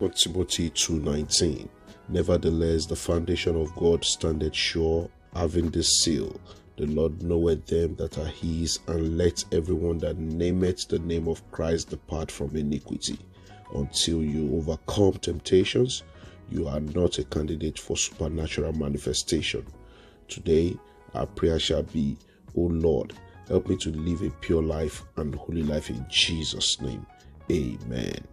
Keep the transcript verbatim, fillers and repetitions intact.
Second Timothy two nineteen. Nevertheless, the foundation of God standeth sure, having this seal: the Lord knoweth them that are his, and let everyone that nameth the name of Christ depart from iniquity. Until you overcome temptations, you are not a candidate for supernatural manifestation. Today, our prayer shall be, O Lord, help me to live a pure life and holy life in Jesus' name. Amen.